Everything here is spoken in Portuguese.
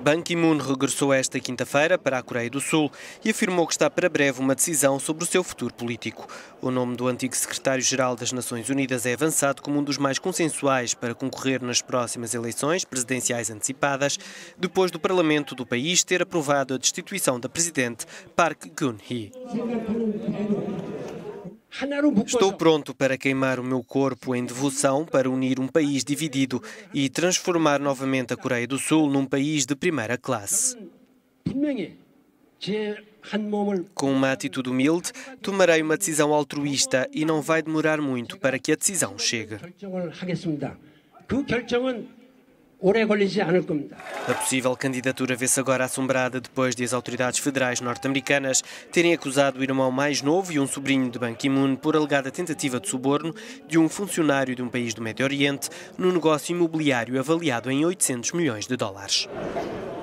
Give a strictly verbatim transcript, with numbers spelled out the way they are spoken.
Ban Ki-moon regressou esta quinta-feira para a Coreia do Sul e afirmou que está para breve uma decisão sobre o seu futuro político. O nome do antigo secretário-geral das Nações Unidas é avançado como um dos mais consensuais para concorrer nas próximas eleições presidenciais antecipadas, depois do Parlamento do país ter aprovado a destituição da presidente Park Geun-hye. Estou pronto para queimar o meu corpo em devoção para unir um país dividido e transformar novamente a Coreia do Sul num país de primeira classe. Com uma atitude humilde, tomarei uma decisão altruísta e não vai demorar muito para que a decisão chegue. A possível candidatura vê-se agora assombrada depois de as autoridades federais norte-americanas terem acusado o irmão mais novo e um sobrinho de Ban Ki-moon por alegada tentativa de suborno de um funcionário de um país do Médio Oriente num negócio imobiliário avaliado em oitocentos milhões de dólares.